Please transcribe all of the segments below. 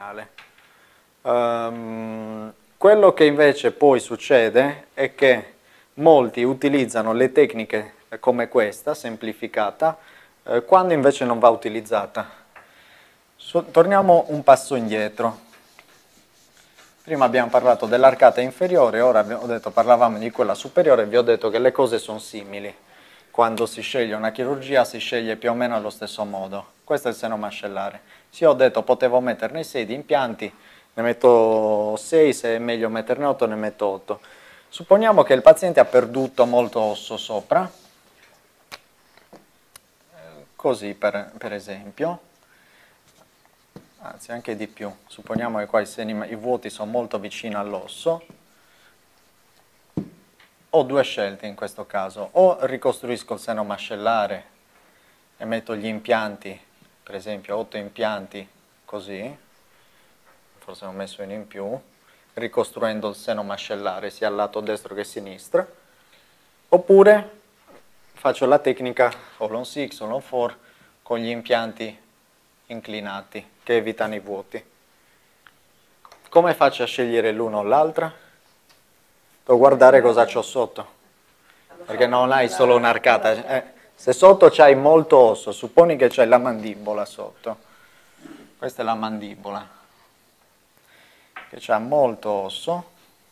Quello che invece poi succede è che molti utilizzano le tecniche come questa, semplificata, quando invece non va utilizzata. Torniamo un passo indietro. Prima abbiamo parlato dell'arcata inferiore, ora ho detto, parlavamo di quella superiore, vi ho detto che le cose sono simili. Quando si sceglie una chirurgia si sceglie più o meno allo stesso modo. Questo è il seno mascellare. Sì, ho detto potevo metterne 6 di impianti, ne metto 6, se è meglio metterne 8 ne metto 8. Supponiamo che il paziente ha perduto molto osso sopra, così per esempio, anzi anche di più, supponiamo che qua i vuoti sono molto vicini all'osso. Ho due scelte in questo caso, o ricostruisco il seno mascellare e metto gli impianti, per esempio 8 impianti così, forse ho messo uno in più, ricostruendo il seno mascellare sia al lato destro che sinistro, oppure faccio la tecnica Holon 6, Holon 4 con gli impianti inclinati che evitano i vuoti. Come faccio a scegliere l'uno o l'altra? Devo guardare cosa c'ho sotto, perché non hai solo un'arcata. Se sotto c'hai molto osso, supponi che c'hai la mandibola sotto, questa è la mandibola, che c'ha molto osso,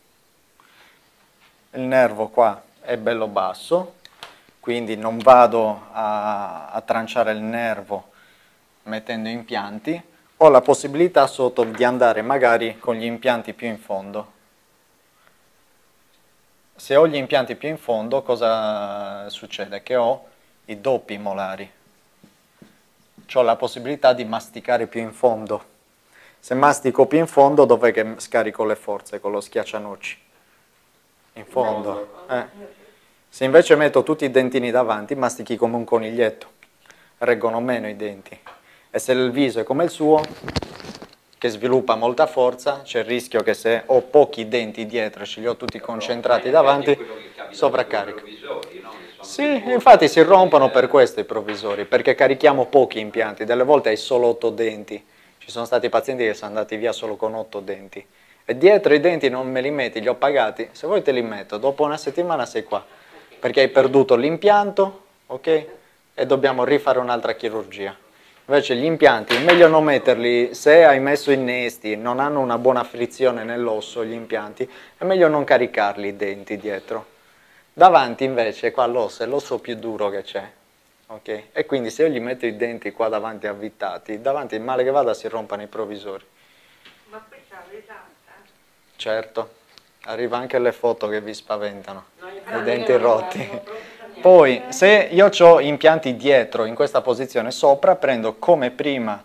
il nervo qua è bello basso, quindi non vado a tranciare il nervo mettendo impianti, ho la possibilità sotto di andare magari con gli impianti più in fondo. Se ho gli impianti più in fondo, cosa succede? Che ho i doppi molari. Ho la possibilità di masticare più in fondo. Se mastico più in fondo, dov'è che scarico le forze? Con lo schiaccianoci. In fondo. Se invece metto tutti i dentini davanti, mastichi come un coniglietto. Reggono meno i denti. E se il viso è come il suo, che sviluppa molta forza, c'è il rischio che se ho pochi denti dietro e ce li ho tutti concentrati davanti, sovraccarico. Sì, infatti si rompono per questo i provvisori, perché carichiamo pochi impianti, delle volte hai solo 8 denti, ci sono stati pazienti che sono andati via solo con 8 denti, e dietro i denti non me li metti, li ho pagati, se vuoi te li metto, dopo una settimana sei qua, perché hai perduto l'impianto, ok? E dobbiamo rifare un'altra chirurgia. Invece gli impianti, è meglio non metterli, se hai messo innesti, non hanno una buona frizione nell'osso gli impianti, è meglio non caricarli i denti dietro. Davanti invece, qua l'osso è l'osso più duro che c'è, ok? E quindi se io gli metto i denti qua davanti avvitati, davanti male che vada si rompano i provvisori. Ma questa è l'esatta? Certo, arriva anche le foto che vi spaventano, i denti rotti. Poi, se io ho impianti dietro, in questa posizione sopra, prendo come prima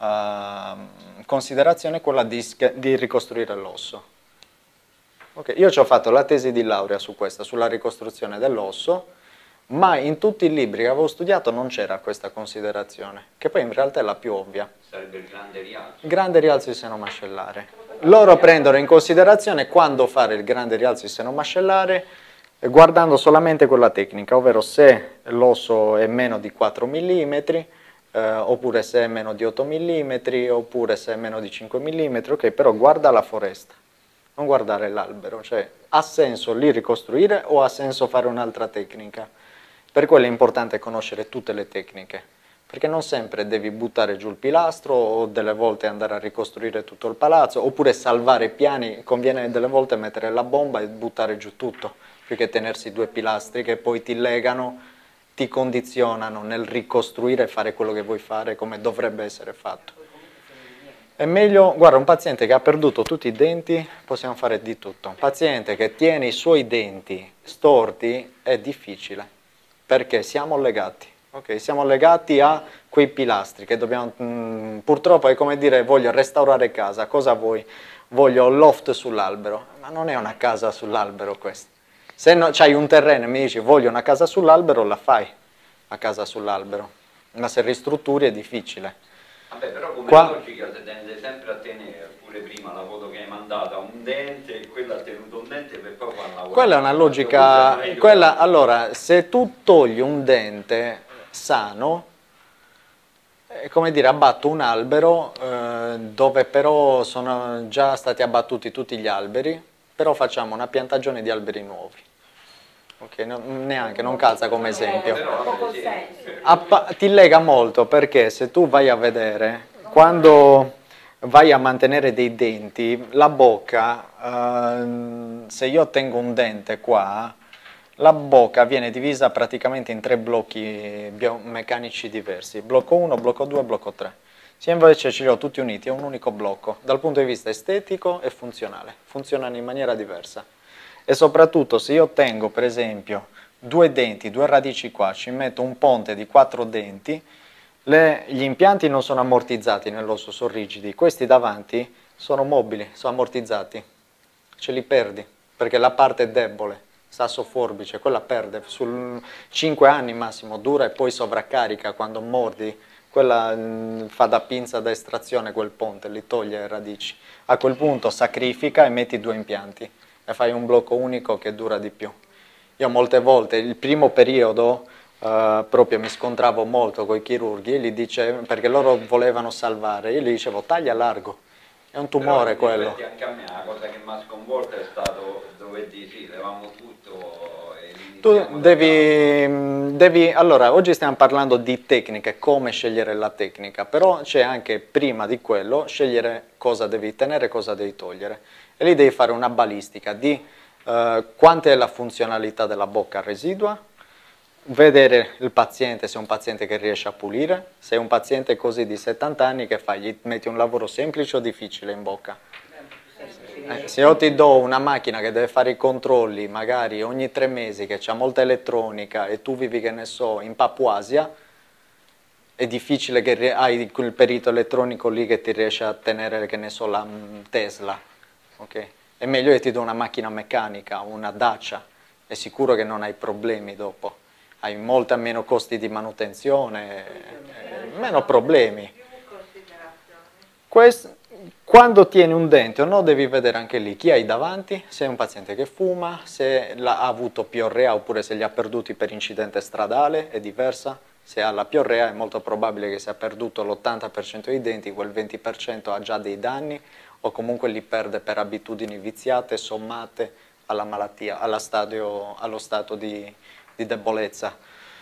considerazione quella di ricostruire l'osso. Okay. Io ci ho fatto la tesi di laurea su questa, sulla ricostruzione dell'osso, ma in tutti i libri che avevo studiato non c'era questa considerazione, che poi in realtà è la più ovvia. Sarebbe il grande rialzo. Grande rialzo di seno mascellare. Loro prendono in considerazione quando fare il grande rialzo di seno mascellare, guardando solamente quella tecnica, ovvero se l'osso è meno di 4 mm, oppure se è meno di 8 mm, oppure se è meno di 5 mm, ok, però guarda la foresta, non guardare l'albero, cioè ha senso lì ricostruire o ha senso fare un'altra tecnica? Per quello è importante conoscere tutte le tecniche, perché non sempre devi buttare giù il pilastro o delle volte andare a ricostruire tutto il palazzo, oppure salvare i piani, conviene delle volte mettere la bomba e buttare giù tutto, più che tenersi due pilastri che poi ti legano, ti condizionano nel ricostruire e fare quello che vuoi fare come dovrebbe essere fatto. È meglio, guarda, un paziente che ha perduto tutti i denti, possiamo fare di tutto. Un paziente che tiene i suoi denti storti è difficile, perché siamo legati. Okay, siamo legati a quei pilastri che dobbiamo, purtroppo è come dire voglio restaurare casa, cosa vuoi? Voglio il loft sull'albero, ma non è una casa sull'albero questa. Se no, c'hai un terreno e mi dici voglio una casa sull'albero, la fai, la casa sull'albero, ma se ristrutturi è difficile. Vabbè, però come logica si tende sempre a tenere, pure prima la foto che hai mandato, un dente, quello ha tenuto un dente per poi fare una. Quella è una logica, allora se tu togli un dente sano, come dire, abbatto un albero dove però sono già stati abbattuti tutti gli alberi, però facciamo una piantagione di alberi nuovi. Ok, neanche, non calza come esempio. Ti lega molto, perché se tu vai a vedere, quando vai a mantenere dei denti, la bocca, se io tengo un dente qua, la bocca viene divisa praticamente in 3 blocchi biomeccanici diversi, blocco 1, blocco 2 e blocco 3. Se invece ce li ho tutti uniti, è un unico blocco, dal punto di vista estetico e funzionale, funzionano in maniera diversa. E soprattutto se io tengo per esempio 2 denti, 2 radici qua, ci metto un ponte di 4 denti, gli impianti non sono ammortizzati nell'osso, sono rigidi, questi davanti sono mobili, sono ammortizzati, ce li perdi, perché la parte è debole, sasso forbice, quella perde, sul 5 anni massimo dura e poi sovraccarica quando mordi, quella fa da pinza da estrazione quel ponte, li toglie le radici. A quel punto sacrifica e metti 2 impianti e fai un blocco unico che dura di più. Io molte volte, il primo periodo, proprio mi scontravo molto con i chirurghi, gli dicevo, perché loro volevano salvare, io gli dicevo taglia largo, è un tumore quello. Anche a me la cosa che mi ha sconvolto è stato dove dici levamo tutto e tu devi, allora oggi stiamo parlando di tecniche, come scegliere la tecnica, però c'è anche prima di quello scegliere cosa devi tenere e cosa devi togliere, e lì devi fare una balistica di quanta è la funzionalità della bocca residua, vedere il paziente, se è un paziente che riesce a pulire, se è un paziente così di 70 anni che fai, gli metti un lavoro semplice o difficile in bocca. Se io ti do una macchina che deve fare i controlli magari ogni 3 mesi, che ha molta elettronica e tu vivi, che ne so, in Papuasia, è difficile che hai quel perito elettronico lì che ti riesce a tenere, che ne so, la Tesla, ok? È meglio che ti do una macchina meccanica, una Dacia, è sicuro che non hai problemi dopo. Hai molta meno costi di manutenzione, meno problemi. Quando tieni un dente o no, devi vedere anche lì chi hai davanti, se è un paziente che fuma, se ha avuto piorrea oppure se li ha perduti per incidente stradale, è diversa. Se ha la piorrea è molto probabile che se ha perduto l'80% dei denti, quel 20% ha già dei danni o comunque li perde per abitudini viziate, sommate alla malattia, allo stato di debolezza.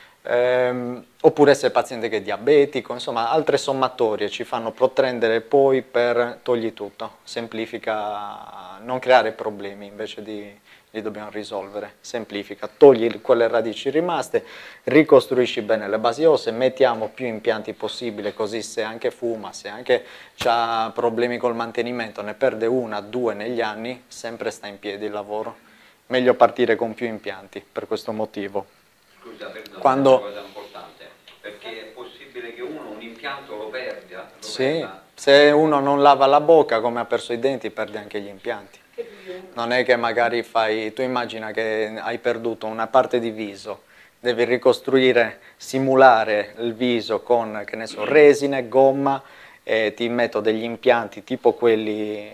Oppure se il paziente che è diabetico, insomma altre sommatorie ci fanno protendere poi per togli tutto, semplifica, non creare problemi invece li dobbiamo risolvere, semplifica, togli quelle radici rimaste, ricostruisci bene le basi ossee, mettiamo più impianti possibile, così se anche fuma, se anche ha problemi col mantenimento, ne perde 1 o 2 negli anni, sempre sta in piedi il lavoro. Meglio partire con più impianti per questo motivo. Scusa, perdono, quando... una cosa importante, perché è possibile che uno un impianto lo perda? Sì, se uno non lava la bocca, come ha perso i denti, perde anche gli impianti. Non è che magari tu immagina che hai perduto una parte di viso, devi ricostruire, simulare il viso con, che ne so, resine, gomma, e ti metto degli impianti tipo quelli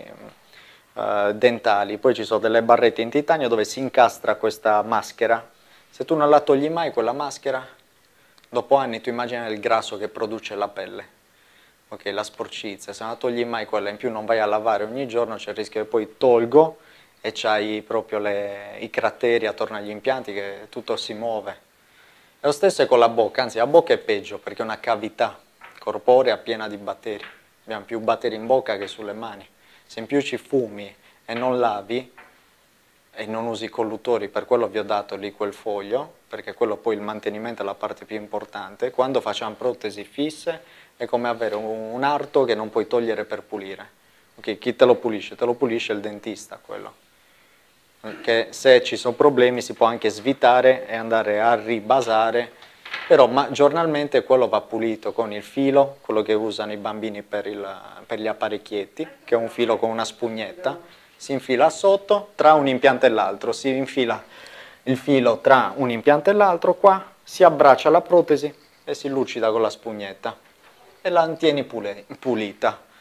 dentali, poi ci sono delle barrette in titanio dove si incastra questa maschera. Se tu non la togli mai quella maschera, dopo anni tu immagina il grasso che produce la pelle, ok, la sporcizia, se non la togli mai quella, in più non vai a lavare ogni giorno, c'è il rischio che poi tolgo e c'hai proprio i crateri attorno agli impianti che tutto si muove. E lo stesso è con la bocca, anzi la bocca è peggio perché è una cavità corporea piena di batteri, abbiamo più batteri in bocca che sulle mani. Se in più ci fumi e non lavi e non usi i colluttori, per quello vi ho dato lì quel foglio, perché quello poi il mantenimento è la parte più importante. Quando facciamo protesi fisse è come avere un arto che non puoi togliere per pulire. Okay, chi te lo pulisce? Te lo pulisce il dentista quello. Che se ci sono problemi si può anche svitare e andare a ribasare, però giornalmente quello va pulito con il filo, quello che usano i bambini per gli apparecchietti, che è un filo con una spugnetta, si infila sotto tra un impianto e l'altro, si infila il filo tra un impianto e l'altro, qua si abbraccia la protesi e si lucida con la spugnetta e la tieni pulita.